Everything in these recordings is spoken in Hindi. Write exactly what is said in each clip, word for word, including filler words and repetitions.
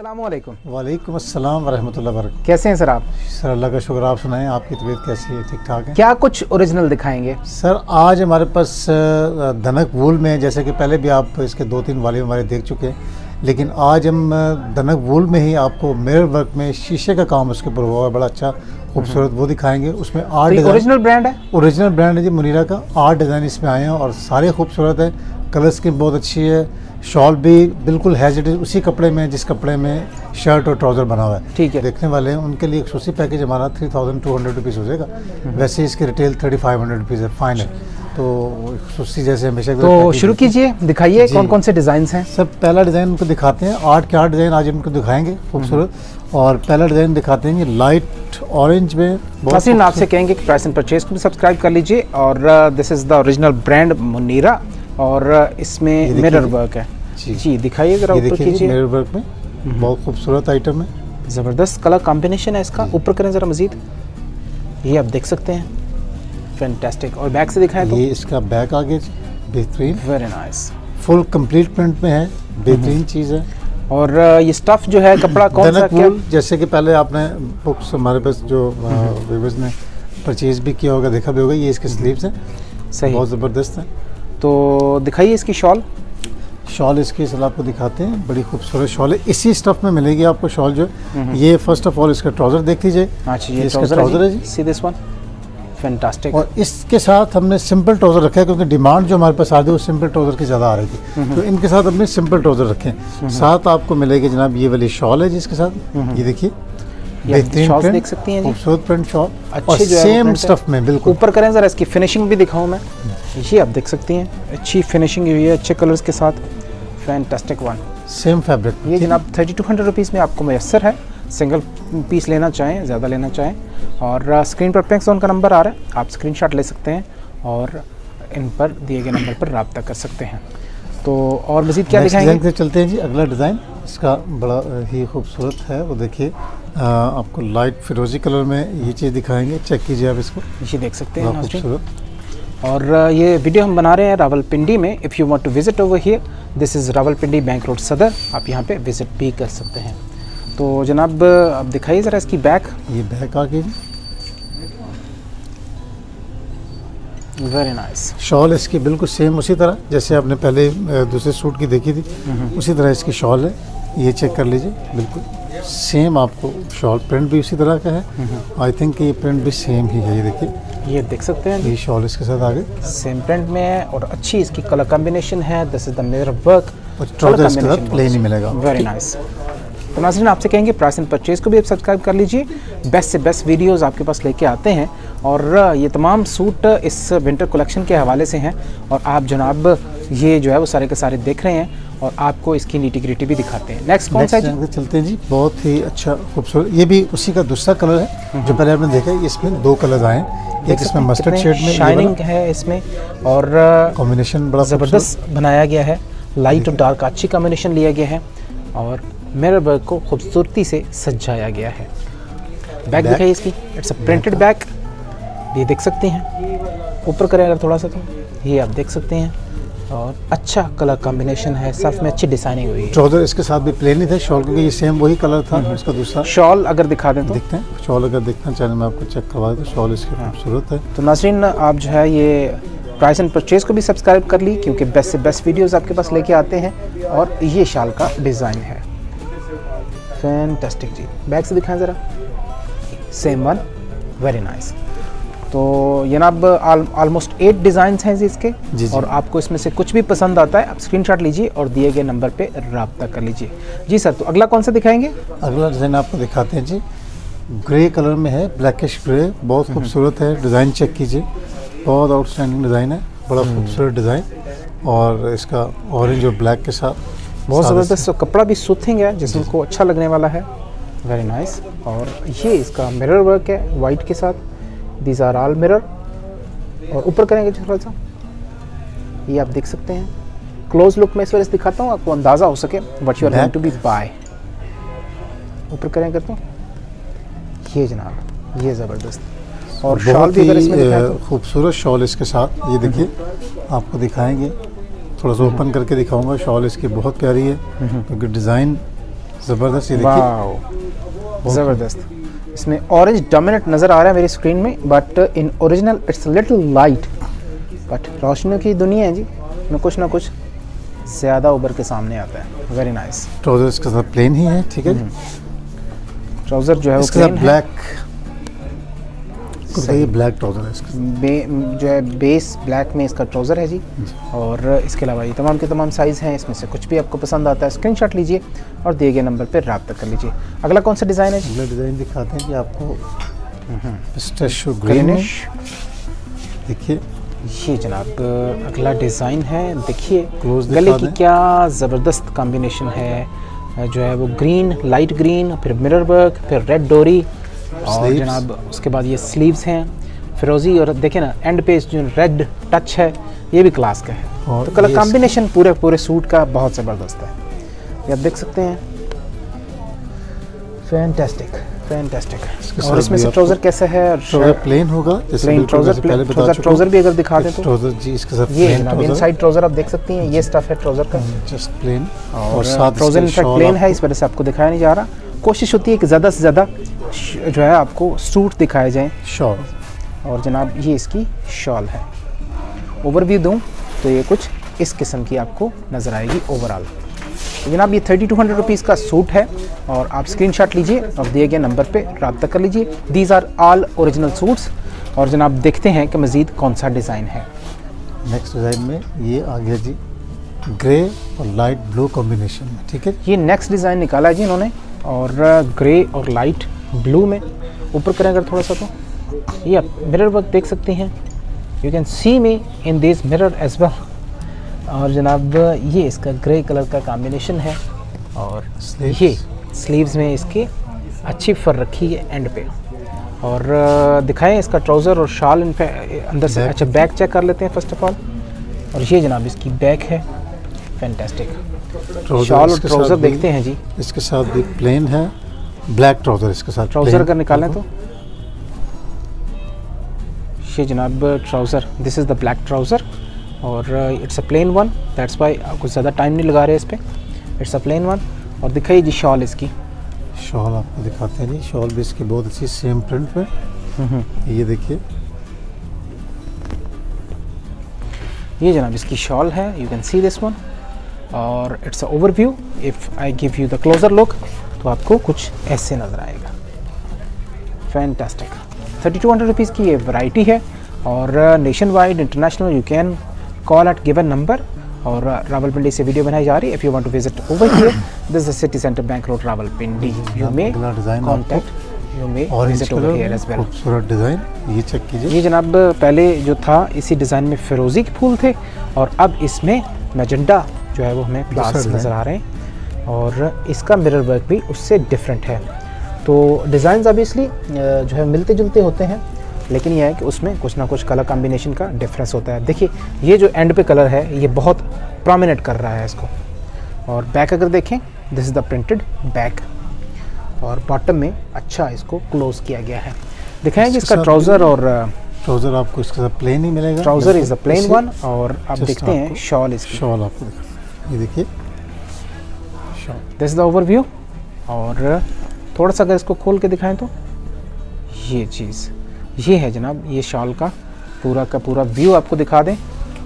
अस्सलामुअलैकुम। वालेकुम अस्सलाम वरहमतुल्लाहि वबरकातुहू। कैसे हैं सर आप? सर अल्लाह का शुक्र, आप सुनाएं, आपकी तबीयत कैसी है? ठीक ठाक है। क्या कुछ ओरिजिनल दिखाएंगे? सर आज हमारे पास धनक वूल में, जैसे कि पहले भी आप इसके दो तीन वाले हमारे देख चुके हैं, लेकिन आज हम धनक वूल में ही आपको मिरर वर्क में शीशे का काम उसके ऊपर हुआ है, बड़ा अच्छा खूबसूरत, वो दिखाएंगे। उसमें आर्ट तो ओरिजिनल ब्रांड है? ओरिजिनल ब्रांड है जी, मुनीरा का। आर्ट डिज़ाइन इसमें आए हैं और सारे खूबसूरत हैं। कलर स्कीम बहुत अच्छी है। शॉल भी बिल्कुल हैज इट इज उसी कपड़े में जिस कपड़े में शर्ट और ट्राउज़र बना हुआ है। ठीक है। देखने वाले हैं उनके लिए एक्सक्लूसिव पैकेज हमारा three thousand two hundred rupees हो जाएगा। वैसे इसकी retail thirty five hundred rupees है फाइनल। तो एक्सक्लूसिव जैसे हमेशा तो शुरू कीजिए, दिखाइए कौन कौन से डिज़ाइन हैं। सब पहला डिज़ाइन उनको दिखाते हैं। आर्ट के आर्ट डिज़ाइन आज इनको दिखाएंगे खूबसूरत। और पहला डिज़ाइन दिखाते हैं लाइट ऑरेंज में। नाज़रीन आपसे कहेंगे कि प्राइस एंड परचेज को भी सब्सक्राइब कर लीजिए। और this is the original brand Munira और इसमें मिरर वर्क है। जी जी दिखाइए जरा, ऊपर कीजिए। मिरर वर्क में बहुत खूबसूरत आइटम है, ज़बरदस्त कलर कॉम्बिनेशन है इसका। ऊपर करें ज़रा मज़ीद, ये आप देख सकते हैं, फैंटास्टिक। और बैक से दिखाएं तो ये इसका बैक आगे बेहतरीन, very nice, full complete print में है, बेहतरीन चीज़ है। और ये स्टफ जो है कपड़ा कौन सा क्या? जैसे कि पहले आपने बुक्स हमारे पास जो व्यूअर्स ने परचेज भी किया होगा, देखा भी होगा, ये इसके स्लीव्स हैं, सही, बहुत ज़बरदस्त है। तो दिखाइए इसकी शॉल। शॉल इसकी सल आपको दिखाते हैं, बड़ी खूबसूरत शॉल है, इसी स्टफ में मिलेगी आपको शॉल जो है। ये फर्स्ट ऑफ ऑल इसका ट्राउज़र देख लीजिए। अच्छा, ये इसका ट्राउज़र है जी, सी दिस वन, फैंटास्टिक। और इसके साथ हमने सिंपल ट्राउज़र रखा है क्योंकि डिमांड जो हमारे पास आ रही है वो सिंपल ट्राउज़र की ज़्यादा आ रही थी, तो इनके साथ हमने सिंपल ट्राउज़र रखे हैं। साथ आपको मिलेगी जनाब ये वाली शॉल है जिसके साथ, ये देखिए बेहतरीन शॉल देख सकती हैं जी, खूबसूरत प्रिंट शॉल, अच्छी जो सेम स्टफ में बिल्कुल। ऊपर करें ज़रा, इसकी फिनिशिंग भी दिखाऊं मैं, ये आप देख सकती हैं, अच्छी फिनिशिंग हुई है, अच्छे कलर्स के साथ, फैंटास्टिक वन, सेम फैब्रिक। ये जनाब थर्टी टू हंड्रेड रुपीज़ में आपको मैसर है। सिंगल पीस लेना चाहें, ज़्यादा लेना चाहें, और स्क्रीन पर पिंक जोन का नंबर आ रहा है, आप स्क्रीनशॉट ले सकते हैं और इन पर दिए गए नंबर पर रब्ता कर सकते हैं। तो और मज़ीद क्या दिखाएंगे? चलते हैं जी, अगला डिज़ाइन इसका बड़ा ही खूबसूरत है, वो देखिए आपको लाइट फिरोजी कलर में ये चीज़ दिखाएंगे, चेक कीजिए आप इसको, ये देख सकते हैं खूबसूरत। और ये वीडियो हम बना रहे हैं रावलपिंडी में। If you want to visit over here, this is Rawalpindi Bank Road Saddar, आप यहाँ पे विजिट भी कर सकते हैं। तो जनाब अब दिखाइए ज़रा इसकी बैक। ये बैक आ गई, वेरी नाइस। शॉल इसकी बिल्कुल सेम उसी तरह जैसे आपने पहले दूसरे सूट की देखी थी, उसी तरह इसकी शॉल है, ये चेक कर लीजिए, बिल्कुल सेम आपको शॉल प्रिंट भी उसी तरह का है। आई थिंक ये प्रिंट भी सेम ही है, ये देखिए, ये देख सकते हैं, ये शॉल इसके साथ आगे सेम प्रिंट में है और अच्छी इसकी कलर कॉम्बिनेशन है। This is the mirror work, trouser इसके साथ प्लेन ही मिलेगा, वेरी नाइस। तो नाज़रीन आपसे कहेंगे प्राइस एंड परचेज को भी आप सब्सक्राइब कर लीजिए, बेस्ट से बेस्ट वीडियोस आपके पास लेके आते हैं। और ये तमाम सूट इस विंटर कलेक्शन के हवाले से हैं और आप जनाब ये जो है वो सारे के सारे देख रहे हैं और आपको इसकी नीटी ग्रिटी भी दिखाते हैं। नेक्स्ट कौन सा है? चलते हैं जी, बहुत ही अच्छा खूबसूरत, ये भी उसी का दूसरा कलर है जो पहले आपने देखा, इसमें दो कलर आए हैं, एक इसमें मस्टर्ड शेड में शाइनिंग है इसमें और कॉम्बिनेशन बड़ा ज़बरदस्त बनाया गया है, लाइट और डार्क अच्छी कॉम्बिनेशन लिया गया है और मिरर वर्क को खूबसूरती से सजाया गया है। बैक दिखाइए इसकी, इट्स अ प्रिंटेड बैक, ये देख सकते हैं। ऊपर करें अगर थोड़ा सा तो ये आप देख सकते हैं और अच्छा कलर कॉम्बिनेशन है, साथ में अच्छी डिजाइनिंग हुई है। ट्राउजर इसके साथ भी प्लेन ही था शॉल, क्योंकि ये सेम वही कलर था इसका दूसरा। शॉल अगर दिखा दें तो दिखते हैं, शॉल अगर देखना चाहें मैं आपको चेक करवा दूँ, शॉल इसकी खूबसूरत है। तो नाज़रीन आप जो है ये प्राइस एंड परचेज को भी सब्सक्राइब कर ली, क्योंकि बेस्ट से बेस्ट वीडियोस आपके पास लेके आते हैं। और ये शाल का डिज़ाइन है, फैंटास्टिक जी। बैक से दिखाएं ज़रा, सेम वन, वेरी नाइस। तो जनाब ऑलमोस्ट एट डिज़ाइंस हैं इसके जी जी। और आपको इसमें से कुछ भी पसंद आता है आप स्क्रीनशॉट लीजिए और दिए गए नंबर पे रब्ता कर लीजिए। जी सर, तो अगला कौन सा दिखाएंगे? अगला डिज़ाइन आपको दिखाते हैं जी, ग्रे कलर में है, ब्लैकिश ग्रे, बहुत खूबसूरत है। डिज़ाइन चेक कीजिए, बहुत आउटस्टैंडिंग डिज़ाइन है, बड़ा खूबसूरत डिज़ाइन, और इसका ऑरेंज और ब्लैक के साथ बहुत ज़बरदस्त। तो कपड़ा भी सूथिंग है जिसको अच्छा लगने वाला है, वेरी नाइस। और ये इसका मिरर वर्क है वाइट के साथ, दीज आर ऑल मिरर। और ऊपर करेंगे थोड़ा सा, ये आप देख सकते हैं, क्लोज लुक में इस वजह से दिखाता हूँ आपको अंदाज़ा हो सके what you are going to be buy. ऊपर करेंगे तो ये जनाब, ये ज़बरदस्त। और शॉल भी इसमें खूबसूरत शॉल इसके साथ, ये देखिए आपको दिखाएंगे, थोड़ा सा ओपन करके दिखाऊंगा। शॉल इसकी बहुत प्यारी है क्योंकि डिज़ाइन ज़बरदस्त, ये देखिए वाओ ज़बरदस्त। इसमें ऑरेंज डोमिनेट नज़र आ रहा है मेरी स्क्रीन में, but in original it's little light, but रोशनी की दुनिया है जी, में कुछ ना कुछ ज़्यादा उभर के सामने आता है। Very nice. ट्राउज़र इसके साथ प्लेन ही है, ठीक है। ट्राउज़र जो है वो इसके साथ प्लेन है। ब्लैक, ये ब्लैक ट्राउज़र है इसका, बे, जो है बेस ब्लैक में इसका ट्राउज़र है जी। और इसके अलावा ये तमाम के तमाम साइज़ हैं, इसमें से कुछ भी आपको पसंद आता है स्क्रीनशॉट लीजिए और दिए गए नंबर पर रब्ता कर लीजिए। अगला कौन सा डिज़ाइन है जी? अगला डिज़ाइन दिखाते हैं कि आपको पिस्ताशियो ग्रीन में, देखिए ये जनाब अगला डिज़ाइन है। देखिए Close गले दिखा की दें। क्या ज़बरदस्त कॉम्बिनेशन है, जो है वो ग्रीन, लाइट ग्रीन, फिर मिरर वर्क, फिर रेड डोरी, और Sleeves। जनाब उसके बाद ये स्लीव्स हैं फिरोज़ी, और देखें ना एंड पे जो रेड टच है ये भी क्लास का है। और तो कलर ये कॉम्बिनेशन पूरे पूरे सूट का बहुत ज़बरदस्त है, ये आप देख सकते हैं। Fantastic fantastic. इसके और साथ इसमें भी से आपको ट्राउज़र कैसा है? और ट्राउज़र प्लेन होगा, जैसे प्लेन बिल्कुल ट्राउज़र, जैसे पहले बता ट्राउज़र चुका ट्राउज़र भी अगर दिखा दें तो ट्राउज़र जी इसके साथ ये प्लेन जनाब ट्राउज़र, इनसाइड ट्राउज़र आप देख सकती हैं, ये स्टफ है ट्राउज़र का, जस्ट प्लेन। और, और साथ ट्राउज़र इसके इनफैक्ट शॉल प्लेन है, आपको- इस वजह से आपको दिखाया नहीं जा रहा। कोशिश होती है कि ज़्यादा से ज़्यादा श- जो है आपको सूट दिखाए जाएं। शॉल, और जनाब ये इसकी शॉल है। ओवरव्यू दूं तो ये कुछ इस किस्म की आपको नज़र आएगी ओवरऑल। तो जनाब ये थर्टी टू हंड्रेड रुपीज़ का सूट है, और आप स्क्रीनशॉट लीजिए और दिए गए नंबर पे रब्ता कर लीजिए। These are all original suits. और जनाब देखते हैं कि मज़ीद कौन सा डिज़ाइन है। नेक्स्ट डिज़ाइन में ये आ गया जी ग्रे और लाइट ब्लू कॉम्बिनेशन में, ठीक है। ये नेक्स्ट डिज़ाइन निकाला है जी इन्होंने, और ग्रे और लाइट ब्लू में। ऊपर करें अगर थोड़ा सा तो ये आप मिरर वर्क देख सकते हैं, you can see me in this mirror as well. और जनाब ये इसका ग्रे कलर का कॉम्बिनेशन है, और Sleeves। ये स्लीव्स में इसके अच्छी फर रखी है एंड पे। और अ, दिखाएं इसका ट्राउज़र और शॉल इन पे अंदर से। Back अच्छा बैक चेक कर लेते हैं फर्स्ट ऑफ ऑल। और ये जनाब इसकी बैक है, फैंटास्टिक। ट्राउज़र शॉल और इसके साथ ट्राउज़र भी- देखते हैं जी। इसके साथ भी प्लेन है, ब्लैक ट्राउज़र इसके साथ ट्राउज़र plain, अगर निकालें तो देखो। ये जनाब trouser, this is the black trouser, और it's a plain one, that's why कुछ ज़्यादा टाइम नहीं लगा रहे इस पर, इट्स अ प्लेन वन। और दिखाइए जी शॉल इसकी। शॉल आपको दिखाते हैं जी, शॉल भी इसकी बहुत अच्छी सेम प्रिंट में, ये देखिए ये जनाब इसकी शॉल है, you can see this one. और it's a overview. If I give you the closer look तो आपको कुछ ऐसे नज़र आएगा। Fantastic. Thirty two hundred rupees की ये वैरायटी है, और nationwide international you can call at given number. और रावलपिंडी से वीडियो बनाई जा रही है। If you want to visit over here, this is City Centre Bank Road Rawalpindi, you may अगला design contact, you may orange visit over here colour, as well. खूबसूरत डिज़ाइन, ये चेक कीजिए। ये जनाब पहले जो था इसी डिज़ाइन में फिरोज़ी के फूल थे, और अब इसमें मैजेंडा जो है वो हमें फ्लावर्स डिज़ाइन। नज़र आ रहे हैं, और इसका मिरर वर्क भी उससे डिफरेंट है। तो डिज़ाइंस ऑब्वियसली जो है मिलते जुलते होते हैं, लेकिन यह है कि उसमें कुछ ना कुछ कलर कॉम्बिनेशन का डिफरेंस होता है। देखिए ये जो एंड पे कलर है ये बहुत प्रोमिनेंट कर रहा है इसको। और बैक अगर देखें, this is the printed back, और बॉटम में अच्छा इसको क्लोज किया गया है। दिखाएं जी इसके इसका साथ ट्राउज़र, और ट्राउज़र आपको इसके साथ प्लेन ही मिलेगा। ट्राउज़र इज़ द प्लेन इसी- वन, और आप just देखते हैं आपको शॉल इसकी। शॉल आपको दिखा, ये देखिए shawl. This is the overview. और थोड़ा सा अगर इसको खोल के दिखाएं तो ये चीज़ ये है जनाब, ये शॉल का पूरा का पूरा व्यू आपको दिखा दें।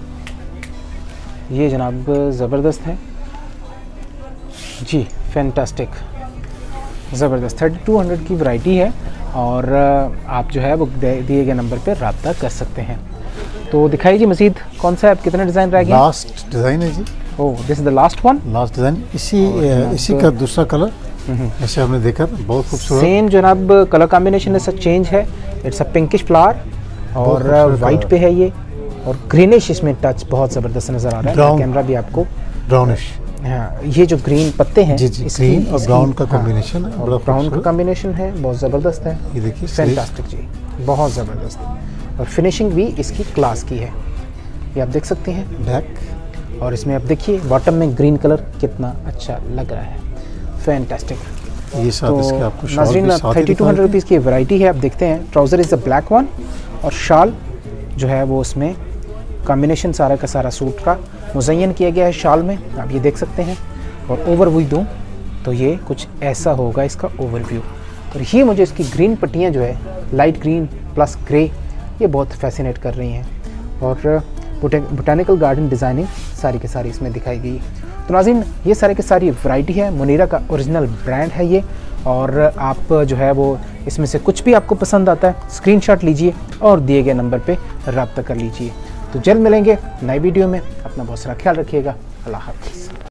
ये जनाब ज़बरदस्त है जी, फैंटास्टिक, ज़बरदस्त। थर्टी टू हंड्रेड की वैरायटी है, और आप जो है वो दिए गए नंबर पर रब्ता कर सकते हैं। तो दिखाइए जी मज़ीद कौन सा है, आप कितने डिज़ाइन रह गए? लास्ट डिज़ाइन है जी, oh this is the last one. Last design, इसी और इसी का दूसरा कलर जैसे हमने देखा, बहुत खूबसूरत। सेम जनाब कलर कॉम्बिनेशन ऐसा चेंज है, इट्स अ पिंकिश फ्लावर, और खूबसूरत वाइट colour। पे है ये, और ग्रीनिश इसमें टच बहुत ज़बरदस्त नज़र आ रहा है। Brown। कैमरा भी आपको, ब्राउनिश, हाँ ये जो ग्रीन पत्ते हैं जी जी, इसकी- ग्रीन और इसकी- ब्राउन का हाँ, कॉम्बिनेशन है, और बड़ा ब्राउन का खूबसूरत। कॉम्बिनेशन है, बहुत ज़बरदस्त है, ये देखिए फैंटास्टिक जी, बहुत ज़बरदस्त। और फिनिशिंग भी इसकी क्लास की है, ये आप देख सकते हैं। बैक, और इसमें आप देखिए बॉटम में ग्रीन कलर कितना अच्छा लग रहा है, फैंटास्टिक। ये साथ इसके आपको तो शॉल नाजरीन भी साथ ही थर्टी टू दिखा हंड्रेड देते रुपीज़ की वैरायटी है, आप देखते हैं। Trouser is the black one, और शॉल जो है वो उसमें कॉम्बिनेशन सारा का सारा सूट का मुज़य्यन किया गया है शॉल में, आप ये देख सकते हैं। और ओवरव्यू दूँ तो ये कुछ ऐसा होगा इसका ओवरव्यू। और ये मुझे इसकी ग्रीन पट्टियाँ जो है, लाइट ग्रीन प्लस ग्रे, ये बहुत फैसिनेट कर रही हैं। और बोटानिकल गार्डन डिज़ाइनिंग सारी के सारी इसमें दिखाई गई है। तो नाज़रीन, ये सारे के सारी वैरायटी है, मुनीरा का ओरिजिनल ब्रांड है ये। और आप जो है वो इसमें से कुछ भी आपको पसंद आता है, स्क्रीनशॉट लीजिए और दिए गए नंबर पे रब्ता कर लीजिए। तो जल्द मिलेंगे नई वीडियो में। अपना बहुत सारा ख्याल रखिएगा। अल्लाह हाफ़िज़।